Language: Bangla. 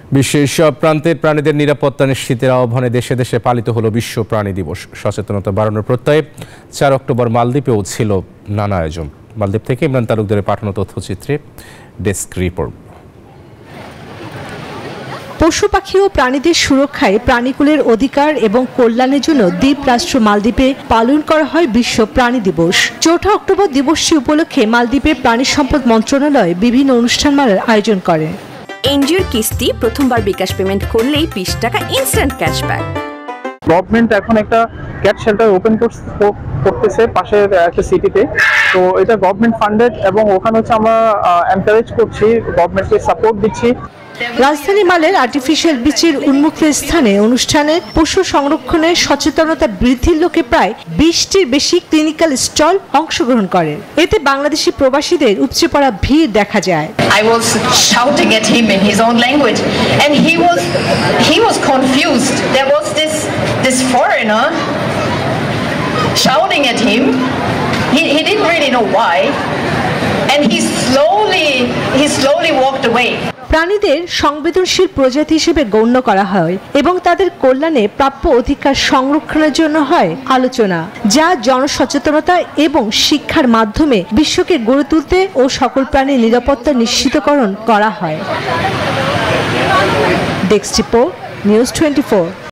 বিশ্বের সব প্রান্তের প্রাণীদের নিরাপত্তা নিশ্চিতের আহ্বানে দেশে দেশে পালিত হলো বিশ্ব প্রাণী দিবস। সচেতনতা বাড়ানোর প্রত্যয়ে 4 অক্টোবর মালদ্বীপেও ছিল নানা আয়োজন। মালদ্বীপ থেকে ইমরান তালুকদারের পাঠানো তথ্যচিত্রে ডেস্ক রিপোর্ট। পশু পাখি ও প্রাণীদের সুরক্ষায় প্রাণীকুলের অধিকার এবং কল্যাণের জন্য দ্বীপ রাষ্ট্র মালদ্বীপে পালন করা হয় বিশ্ব প্রাণী দিবস। 4 অক্টোবর দিবসটি উপলক্ষে মালদ্বীপের প্রাণী সম্পদ মন্ত্রণালয় বিভিন্ন অনুষ্ঠানমালার আয়োজন করে। এনজিওর কিস্তি প্রথমবার বিকাশ পেমেন্ট করলেই 20 টাকা ইনস্ট্যান্ট ক্যাশব্যাক। গভর্নমেন্ট এখন একটা ক্যাট শেল্টার ওপেন করতেছে পাশের একটা সিটিতে, তো এটা গভর্নমেন্ট ফান্ডেড এবং ওখানে হচ্ছে আমরা এনকারেজ করছি, গভর্নমেন্টকে সাপোর্ট দিচ্ছি। রাজধানী মালের আর্টিফিশিয়াল বিচের উন্মুক্ত স্থানে অনুষ্ঠানে পশু সংরক্ষণের সচেতনতা বৃদ্ধির লক্ষ্যে প্রায় 20টির বেশি ক্লিনিক্যাল স্টল অংশগ্রহণ করে। এতে বাংলাদেশি প্রবাসীদের উপচে পড়া ভিড় দেখা যায়। I was shouting at him in his own language and he was confused. There was this foreigner shouting at him. He didn't really know why, and he slowly walked away. প্রাণীদের সংবেদনশীল প্রজাতি হিসেবে গণ্য করা হয় এবং তাদের কল্যাণে প্রাপ্য অধিকার সংরক্ষণের জন্য হয় আলোচনা, যা জনসচেতনতা এবং শিক্ষার মাধ্যমে বিশ্বকে গড়ে তুলতে ও সকল প্রাণীর নিরাপত্তা নিশ্চিতকরণ করা হয়। Desk report, news 24।